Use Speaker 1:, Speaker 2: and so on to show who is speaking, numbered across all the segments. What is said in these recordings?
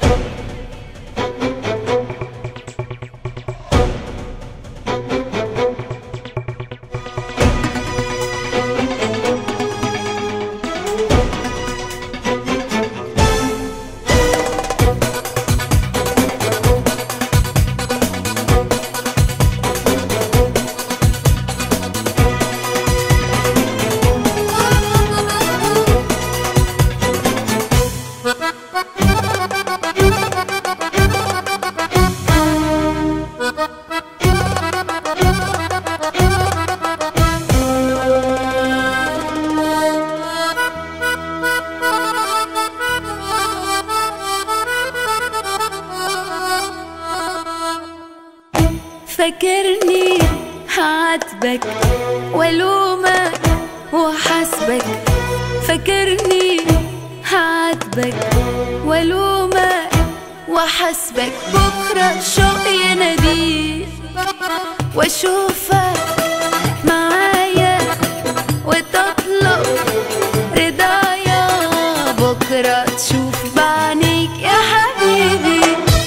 Speaker 1: فاكرني هعاتبك والومك وحاسبك، فاكرني هعاتبك والومك وحاسبك. بكره الشوق يناديك واشوفك معايا وتطلب رضايا، بكره تشوف بعينيك يا حبيبي.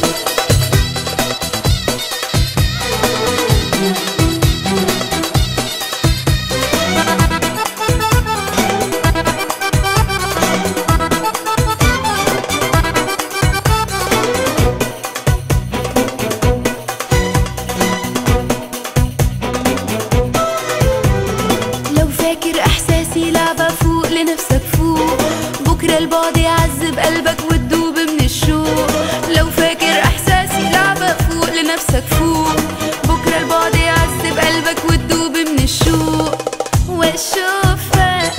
Speaker 1: لعبة فوق لنفسك فوق، بكرة البعد يعذب قلبك وتدوب من الشوق. لو فاكر احساسي لعبة فوق لنفسك فوق، بكرة البعد يعذب قلبك وتدوب من الشوق. واشوفك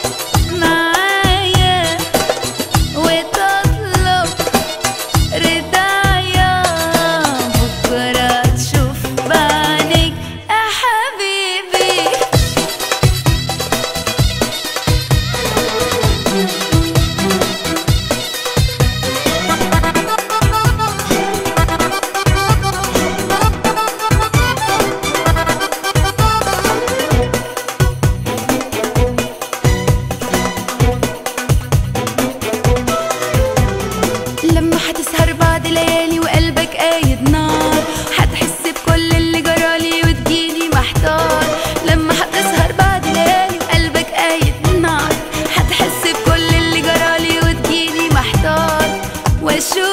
Speaker 1: معايا وتطلب رضايا، بكرة تشوف بعينيك يا حبيبي. لما هتسهر بعد ليالي وقلبك قايد نار، هتحس بكل اللي جرالي وتجيلي محتار. لما هتسهر بعد ليالي وقلبك قايد نار، هتحس بكل اللي جرالي وتجيلي محتار. واشوف